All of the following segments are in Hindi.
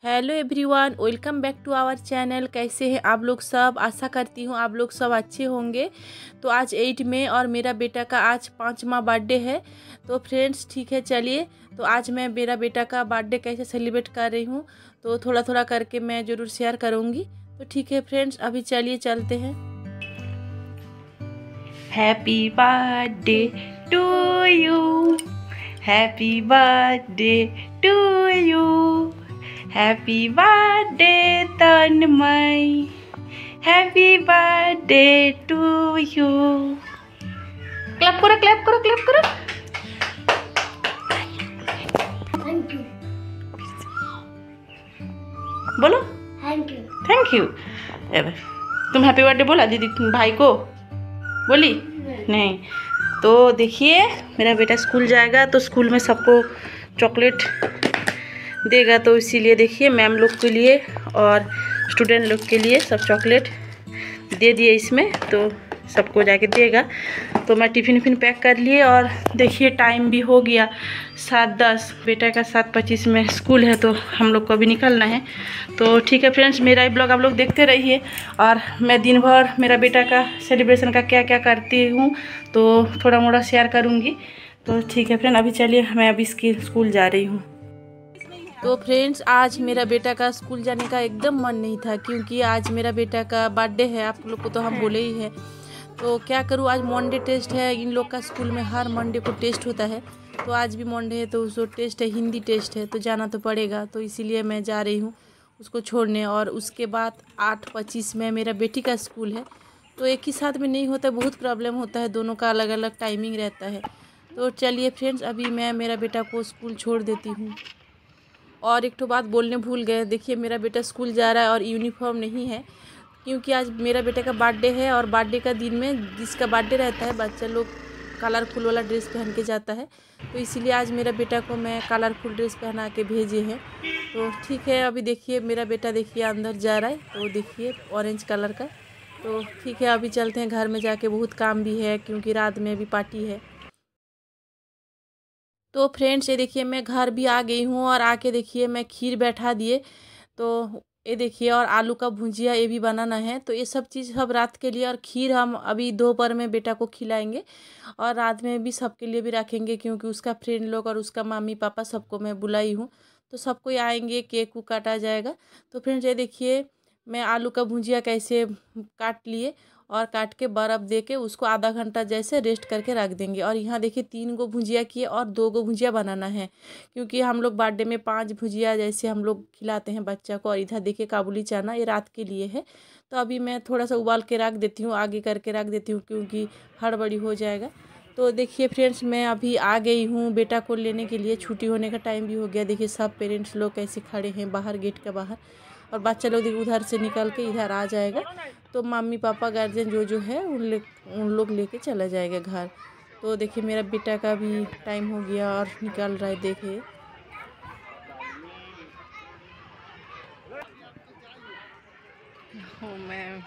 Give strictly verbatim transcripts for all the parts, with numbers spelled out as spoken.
Hello everyone, welcome back to our channel. कैसे हैं आप लोग सब? आशा करती हूँ आप लोग सब अच्छे होंगे। तो आज एट मई और मेरा बेटा का आज पाँचवा बर्थडे है। तो फ्रेंड्स ठीक है, चलिए तो आज मैं मेरा बेटा का बर्थडे कैसे सेलिब्रेट कर रही हूँ तो थोड़ा थोड़ा करके मैं ज़रूर शेयर करूँगी। तो ठीक है फ्रेंड्स, अभी चलिए चलते हैं। Happy birthday to you, happy birthday to you, happy birthday Tanmay, happy birthday to you. Clap करो क्लैप करो क्लैप करो। Thank you. बोलो थैंक यू। Thank you. तुम हैप्पी बर्थडे बोला दीदी भाई को? बोली नहीं। तो देखिए मेरा बेटा स्कूल जाएगा तो स्कूल में सबको चॉकलेट देगा, तो इसीलिए देखिए मैम लोग के लिए और स्टूडेंट लोग के लिए सब चॉकलेट दे दिए इसमें, तो सबको जाके देगा। तो मैं टिफ़िन विफ़िन पैक कर लिए और देखिए टाइम भी हो गया सात दस, बेटा का सात पच्चीस में स्कूल है तो हम लोग को अभी निकलना है। तो ठीक है फ्रेंड्स, मेरा ही ब्लॉग आप लोग देखते रहिए और मैं दिन भर मेरा बेटा का सेलिब्रेशन का क्या क्या करती हूँ तो थोड़ा मोड़ा शेयर करूँगी। तो ठीक है फ्रेंड, अभी चलिए मैं अभी इसकी स्कूल जा रही हूँ। तो फ्रेंड्स, आज मेरा बेटा का स्कूल जाने का एकदम मन नहीं था क्योंकि आज मेरा बेटा का बर्थडे है। आप लोग को तो हम बोले ही है, तो क्या करूँ, आज मंडे टेस्ट है। इन लोग का स्कूल में हर मंडे को टेस्ट होता है, तो आज भी मंडे है तो उसको टेस्ट है, हिंदी टेस्ट है, तो जाना तो पड़ेगा। तो इसीलिए मैं जा रही हूँ उसको छोड़ने। और उसके बाद आठ पच्चीस में मेरा बेटी का स्कूल है, तो एक ही साथ में नहीं होता, बहुत प्रॉब्लम होता है, दोनों का अलग अलग टाइमिंग रहता है। तो चलिए फ्रेंड्स, अभी मैं मेरा बेटा को स्कूल छोड़ देती हूँ। और एक तो बात बोलने भूल गए, देखिए मेरा बेटा स्कूल जा रहा है और यूनिफॉर्म नहीं है क्योंकि आज मेरा बेटे का बर्थडे है और बर्थडे का दिन में जिसका बर्थडे रहता है बच्चा लोग कलरफुल वाला ड्रेस पहन के जाता है, तो इसीलिए आज मेरा बेटा को मैं कलरफुल ड्रेस पहना के भेजे हैं। तो ठीक है, अभी देखिए मेरा बेटा देखिए अंदर जा रहा है, तो देखिए ऑरेंज कलर का। तो ठीक है, अभी चलते हैं घर में, जाके बहुत काम भी है क्योंकि रात में भी पार्टी है। तो फ्रेंड्स ये देखिए मैं घर भी आ गई हूँ और आके देखिए मैं खीर बैठा दिए। तो ये देखिए और आलू का भुजिया ये भी बनाना है, तो ये सब चीज़ सब रात के लिए। और खीर हम अभी दोपहर में बेटा को खिलाएंगे और रात में भी सबके लिए भी रखेंगे क्योंकि उसका फ्रेंड लोग और उसका मम्मी पापा सबको मैं बुलाई हूँ, तो सबको आएंगे, केक को काटा जाएगा। तो फ्रेंड्स ये देखिए मैं आलू का भुजिया कैसे काट लिए और काट के बर्फ़ दे के उसको आधा घंटा जैसे रेस्ट करके रख देंगे। और यहाँ देखिए तीन गो भुजिया किए और दो गो भुजिया बनाना है क्योंकि हम लोग बर्थडे में पांच भुजिया जैसे हम लोग खिलाते हैं बच्चा को। और इधर देखिए काबुली चना ये रात के लिए है, तो अभी मैं थोड़ा सा उबाल के रख देती हूँ, आगे करके रख देती हूँ क्योंकि हड़बड़ी हो जाएगा। तो देखिए फ्रेंड्स मैं अभी आ गई हूँ बेटा को लेने के लिए, छुट्टी होने का टाइम भी हो गया। देखिए सब पेरेंट्स लोग कैसे खड़े हैं बाहर, गेट के बाहर, और बच्चा लोग उधर से निकल के इधर आ जाएगा, तो मम्मी पापा गार्जियन जो जो है उन ले उन लोग लेके चला जाएगा घर। तो देखिए मेरा बेटा का भी टाइम हो गया और निकल रहा है, देखिए oh, मैं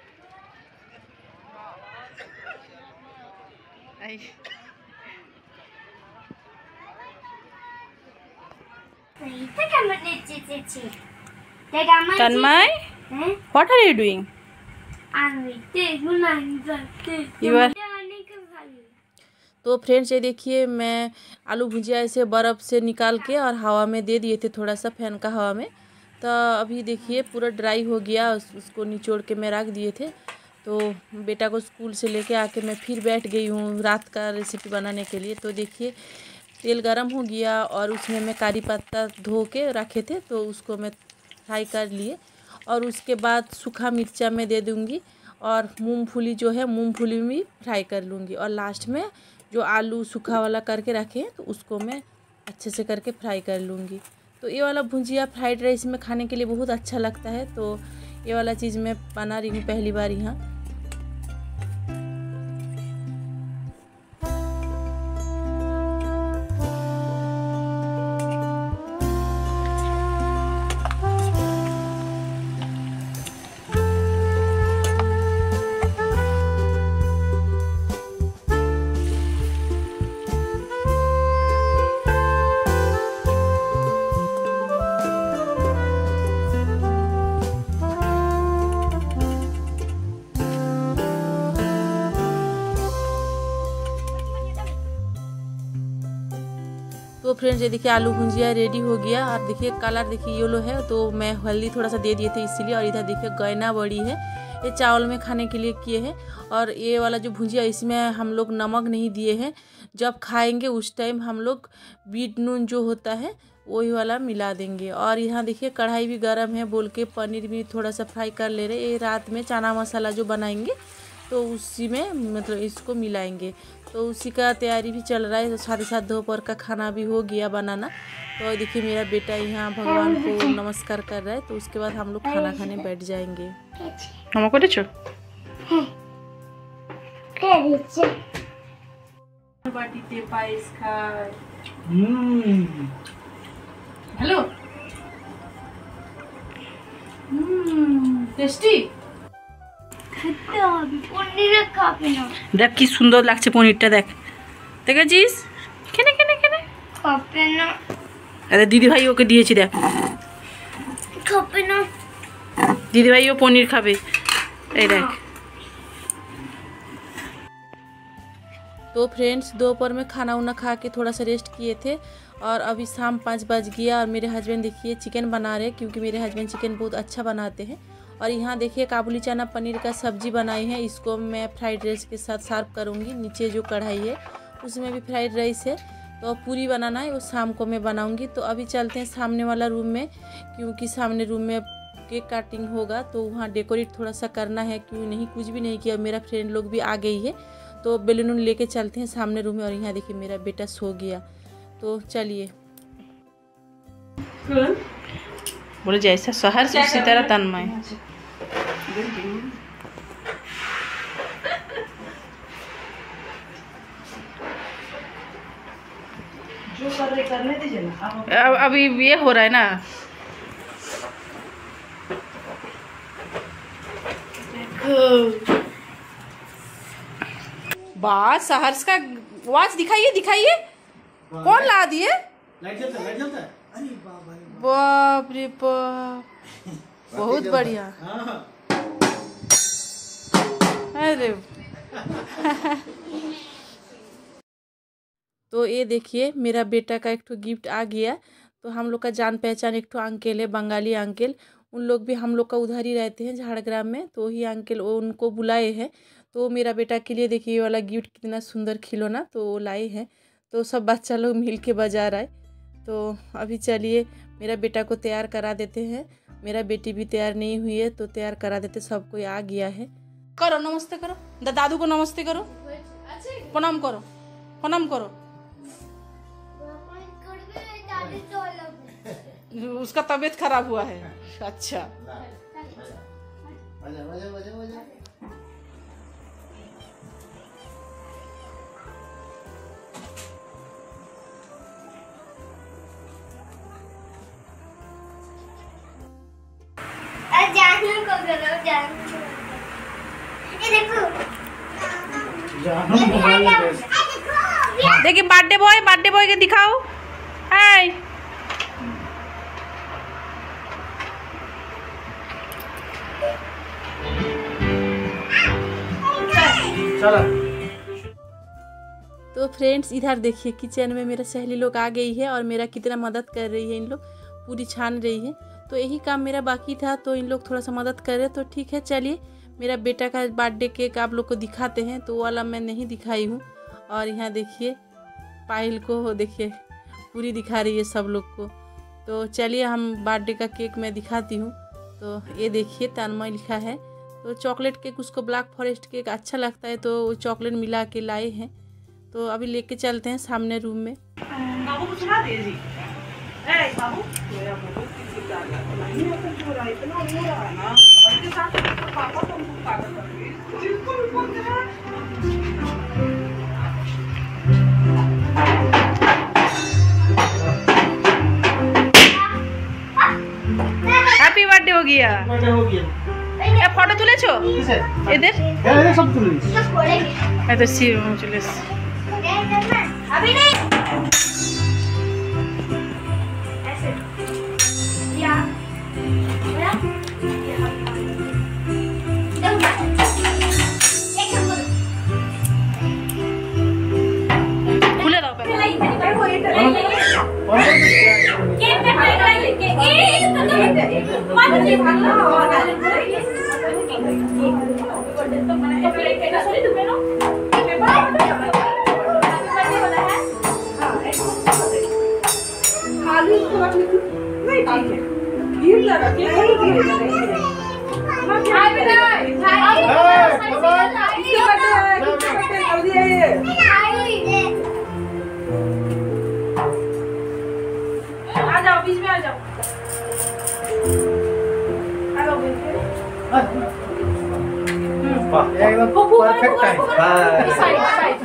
आई Tanmay, what are you doing? You are... तो फ्रेंड्स ये देखिए मैं आलू भुजिया ऐसे बर्फ़ से निकाल के और हवा में दे दिए थे, थोड़ा सा फैन का हवा में, तो अभी देखिए पूरा ड्राई हो गया, उस, उसको निचोड़ के मैं रख दिए थे। तो बेटा को स्कूल से लेके आके मैं फिर बैठ गई हूँ रात का रेसिपी बनाने के लिए। तो देखिए तेल गरम हो गया और उसमें मैं करी पत्ता धो के रखे थे तो उसको मैं फ्राई कर लिए और उसके बाद सूखा मिर्चा में दे दूँगी और मूंगफली जो है मूंगफली भी फ्राई कर लूँगी और लास्ट में जो आलू सूखा वाला करके रखे हैं तो उसको मैं अच्छे से करके फ्राई कर लूँगी। तो ये वाला भुजिया फ्राइड राइस में खाने के लिए बहुत अच्छा लगता है, तो ये वाला चीज़ मैं बना रही हूँ पहली बार यहाँ। तो फ्रेंड्स ये देखिए आलू भुजिया रेडी हो गया। और देखिए कलर देखिए येलो है, तो मैं हल्दी थोड़ा सा दे दिए थे इसीलिए। और इधर देखिए गैना बड़ी है, ये चावल में खाने के लिए किए हैं। और ये वाला जो भुजिया इसमें हम लोग नमक नहीं दिए हैं, जब खाएंगे उस टाइम हम लोग बीट नून जो होता है वही वाला मिला देंगे। और यहाँ देखिए कढ़ाई भी गर्म है बोल के पनीर भी थोड़ा सा फ्राई कर ले रहे। ये रात में चना मसाला जो बनाएंगे तो उसी में मतलब इसको मिलाएंगे, तो उसी का तैयारी भी चल रहा है। तो साथ ही साथ दोपहर का खाना भी हो गया बनाना। तो देखिए मेरा बेटा यहाँ भगवान को नमस्कार कर रहा है, तो उसके बाद हम लोग खाना खाने बैठ जाएंगे। हमको दे चो बाटीते पायस खाय। हेलो टेस्टी देख कि सुंदर लागছে পনিরটা। দেখ দেখেছিস কেনে কেনে কেনে খাবে না। আরে দিদি ভাই ওকে দিয়েছি, দেখ খাবে না। দিদি ভাই ও পনির খাবে, এই দেখ। तो फ्रेंड्स दोपहर में खाना उना खा के थोड़ा सा रेस्ट किए थे और अभी शाम पाँच बज गया। और मेरे हस्बैंड देखिए चिकन बना रहे, क्योंकि मेरे हस्बैंड चिकन बहुत अच्छा बनाते हैं। और यहाँ देखिए काबुली चना पनीर का सब्जी बनाई है, इसको मैं फ्राइड राइस के साथ सर्व करूँगी। नीचे जो कढ़ाई है उसमें भी फ्राइड राइस है, तो पूरी बनाना है वो शाम को मैं बनाऊँगी। तो अभी चलते हैं सामने वाला रूम में, क्योंकि सामने रूम में केक काटिंग होगा, तो वहाँ डेकोरेट थोड़ा सा करना है। क्यों नहीं कुछ भी नहीं किया, मेरा फ्रेंड लोग भी आ गई है, तो बेलून लेके चलते हैं सामने रूम में। और यहाँ देखिए मेरा बेटा सो गया, तो चलिए। बोले जैसा शहर से उसी तरह तन्मय। जो कर रहे करने दीजिए ना। अब अभी ये हो रहा है ना, बात सहर्ष का वाच दिखाइए दिखाइए, कौन ला दिए? लाइट जलता है, लाइट जलता है। अरे बाप रे बाप, बहुत बढ़िया। अरे तो ये देखिए मेरा बेटा का एक ठो गिफ्ट आ गया। तो हम लोग का जान पहचान एक ठो अंकल है, बंगाली अंकल, उन लोग भी हम लोग का उधर ही रहते हैं झाड़ग्राम में। तो ही अंकल उनको बुलाए हैं, तो मेरा बेटा के लिए देखिए ये वाला गिफ्ट कितना सुंदर खिलौना तो वो लाए हैं। तो सब बच्चा लोग मिल के बजा रहा है। तो अभी चलिए मेरा बेटा को तैयार करा देते हैं। मेरा बेटी भी तैयार नहीं हुई है, तो तैयार करा देते। सब कोई आ गया है। करो नमस्ते करो, दा दादू को नमस्ते करो, प्रणाम करो, प्रणाम करो। उसका तबीयत खराब हुआ है। अच्छा जानू को करो, जानू ये देखो देखिए बर्थडे बॉय, बर्थडे बॉय के दिखाओ। हाय चलो। तो फ्रेंड्स इधर देखिए किचन में मेरा सहेली लोग आ गई है और मेरा कितना मदद कर रही है। इन लोग पूरी छान रही है, तो यही काम मेरा बाकी था, तो इन लोग थोड़ा सा मदद कर रहे। तो ठीक है चलिए मेरा बेटा का बर्थडे केक आप लोग को दिखाते हैं। तो वाला मैं नहीं दिखाई हूँ। और यहाँ देखिए पायल को देखिए पूरी दिखा रही है सब लोग को। तो चलिए हम बर्थडे का केक मैं दिखाती हूँ। तो ये देखिए तन्मय लिखा है। तो चॉकलेट केक उसको ब्लैक फॉरेस्ट केक अच्छा लगता है, तो चॉकलेट मिला के लाए हैं। तो अभी लेके चलते हैं सामने रूम में। बाबू को सुना दे जी। ए बाबू मेरा बहुत किसी का नहीं है, तो रहा इतना हो रहा है ना, और के साथ पापा तुमको पागल कर रही है, जिसको भी बोल रहा है। हैप्पी बर्थडे हो गया, बर्थडे हो गया। ए फोटो तुले छो इधर, ए सब तुले मैं तो सी चले अभी नहीं ऐसे या खुले रहो पहले। आ जाओ बीच में आ जाओ। एकदम perfect time. Side side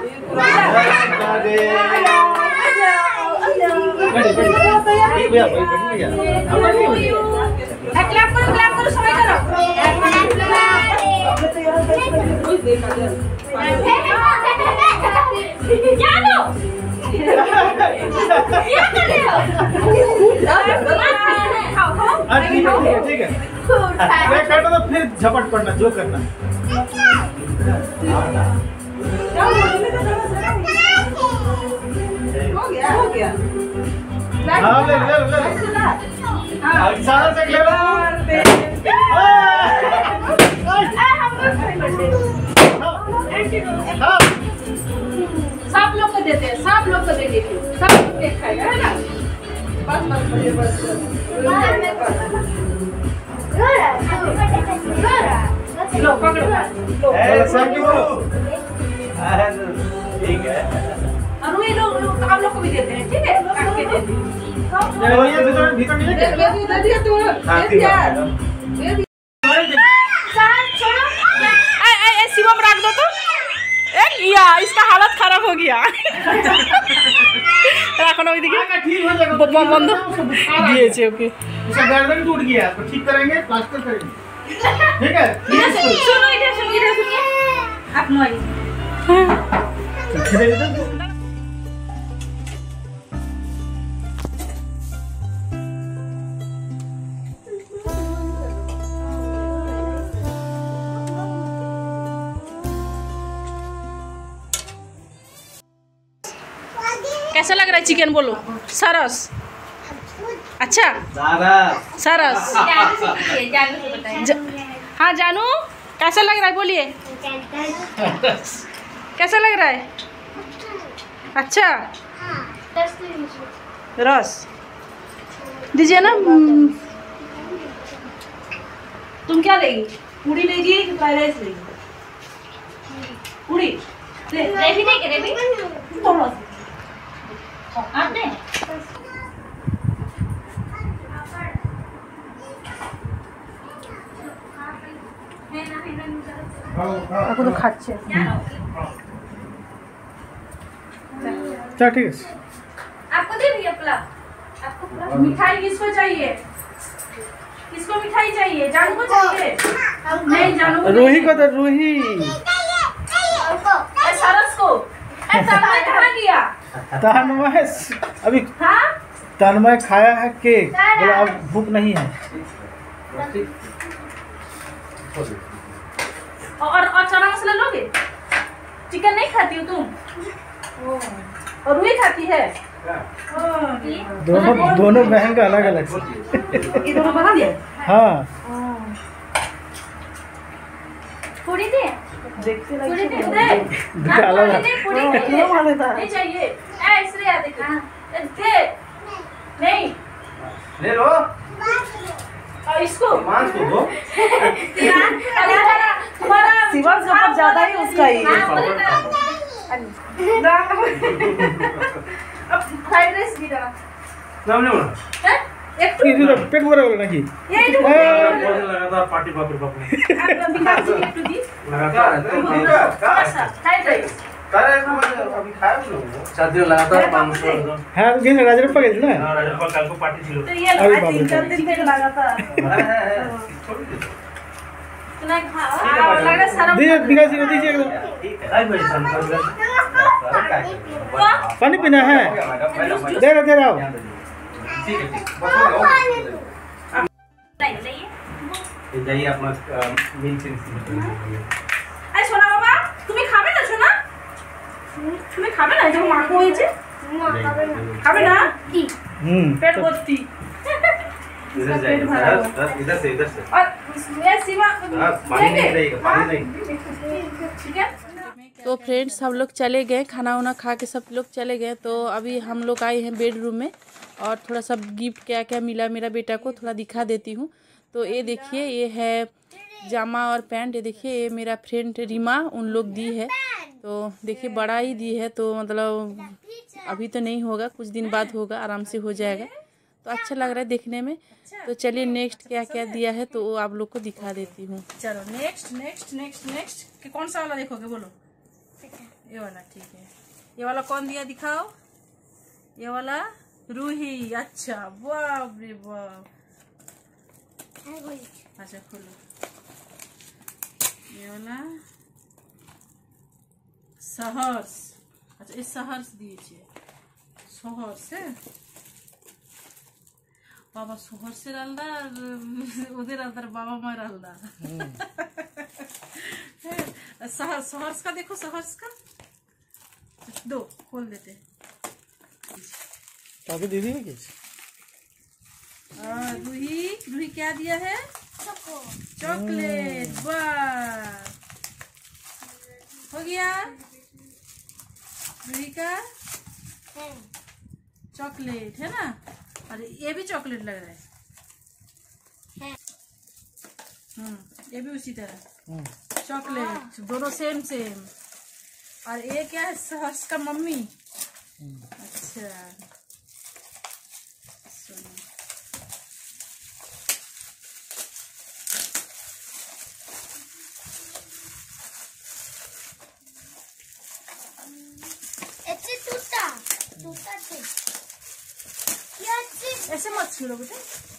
clap करो क्लैप करो सबाई करो। क्या लो क्या कर रहे हो? हाँ ठीक है ठीक है ठीक है। मैं काटो तो फिर झपट पड़ना जो करना। हो गया हो गया। हाँ ले ले ले ले। सारा से ले लो। हाँ सब लोग को देते हैं सब लोग को देंगे सब लोग केक खाएगा है ना। बस बस बस लो पकड़ो लो। Thank you. ठीक है। और ये लोग आप लोग को भी देते हैं ठीक है काट के देते हैं। ये भीतर भीतर नहीं है। दे दिया तू हाँ दे ठीक दिया है। दे दिया। ऐ ऐ ऐ शिवम रख दो तो एक या इसका हालत खराब हो गया। এখন ওইদিকে ठीक हो जाएगा। बम बंद दिएছে ওকে। उसका गर्दन टूट गया है, तो ठीक करेंगे प्लास्टर करेंगे। ठीक है। सुनो इधर सुनो इधर सुनिए आप मोबाइल कैसा लग रहा है चिकन बोलो। सरस अच्छा सरस। ज- हाँ जानू कैसा लग रहा है बोलिए कैसा लग रहा है। अच्छा रस दीजिए ना। हम्म। तुम क्या लेगी पूरी लेगी कि फ्राइड राइस लेगी। पूरी रेवी देंगे रेवी थोड़ा सा आपने এখন তো খাচ্ছে। चल ठीक है। आपको दे दिया पुलाव आपको पुलाव। मिठाई किसको चाहिए किसको मिठाई चाहिए जानू को चाहिए नहीं जानू को रूही को तो रूही। ए, सरस को ए, तन्मय कहाँ गया। तन्मय अभी हाँ तन्मय खाया है केक बोला अब भूख नहीं है। और और चना मसाला लोगे चिकन नहीं खाती हो तुम और रूही खाती है। दोनों दोनों बहन का अलग अलग। ये दोनों बना दिए हाँ पूरी दे देखते पूरी दे दे डाला था। पूरी दे नहीं चाहिए ए इसलिए आ देखो दे नहीं ले लो और इसको मांस को दो। तुम्हारा तुम्हारा शिवम से बहुत ज्यादा ही उसका ही है। अब फ्राइड राइस भी डाला नाम नहीं बोला। हैं एक तो किसी का पेट भरा बोला ना कि ये तो लगातार पार्टी बाप रे बाप ने आप बिना से एक तो दी लगातार फ्राइड राइस अभी खाया शादी लगातार मांस हाँ तो किन राजर पकड़ ना। ना राजा पर कल को पार्टी थी तो ये अरे लगा बाप रे। तीन चार दिन तक लगा था इतना खा लगा सारा दीजिए दिखा दीजिए दीजिए एकदम। आई मेरी संसार पानी पीना है दे रहा दे रहा हूँ। नहीं नहीं जाइए अपना मिल से এই সোনা বাবা তুমি খাবে না সোনা তুমি খাবে না যখন মা হয়েছে খাবে না हम्म পেট ভর্তি इधर जाइए, बस, बस, इधर से इधर से और ये सीमा बस, पानी नहीं रहेगा, पानी नहीं। ठीक है। तो फ्रेंड्स हम लोग चले गए, खाना वाना खा के सब लोग चले गए। तो अभी हम लोग आए हैं बेडरूम में और थोड़ा सा गिफ्ट क्या क्या मिला मेरा बेटा को थोड़ा दिखा देती हूँ। तो ये देखिए, ये है जामा और पैंट। ये देखिए, ये मेरा फ्रेंड रीमा उन लोग दी है। तो देखिए बड़ा ही दी है, तो मतलब अभी तो नहीं होगा, कुछ दिन बाद होगा, आराम से हो जाएगा। तो अच्छा लग रहा है देखने में। तो चलिए नेक्स्ट क्या क्या दिया है तो वो आप लोग को दिखा देती हूँ। चलो नेक्स्ट नेक्स्ट नेक्स्ट नेक्स्ट कि कौन सा वाला देखोगे बोलो? ये वाला ठीक है। ये वाला कौन दिया दिखाओ? ये वाला रूही। अच्छा वाह रे वाह। अच्छा खोलो। ये वाला सहर्ष। अच्छा ये सहर्ष दिए सहर्ष बाबा सहर्ष आलदा ওদের আলাদা बाबा मार आलदा। सहर्ष सहर्ष का देखो, सहर्ष का दो खोल देते। काफी दीदी है क्या? रूही रूही क्या दिया है? चॉकलेट। वाह हो गया रूही का चॉकलेट है ना। अरे ये भी चॉकलेट लग रहा है। हम्म ये भी उसी तरह चॉकलेट, दोनों सेम सेम। और ये क्या है? सहर्ष का मम्मी। अच्छा ऐसे मत छीलो बेटा।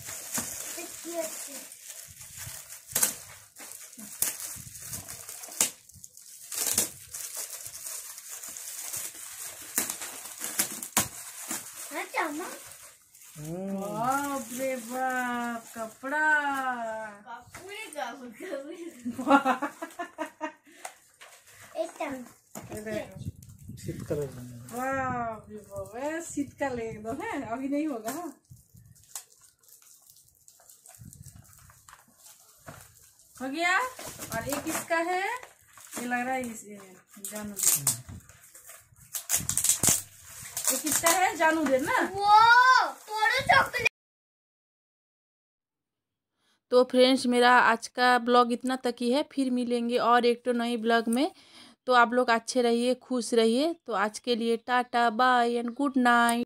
बाप रे बाप कपड़ा। शीतकालीन बाप रे बाप शीतकाल एकदम है। अभी नहीं होगा। हाँ हो गया। और एक किसका है? ये लग रहा है इस जानू दे। ये किसका है? जानू दे ना। तो फ्रेंड्स मेरा आज का ब्लॉग इतना तक ही है। फिर मिलेंगे और एक तो नई ब्लॉग में। तो आप लोग अच्छे रहिए, खुश रहिए। तो आज के लिए tata bye and good night.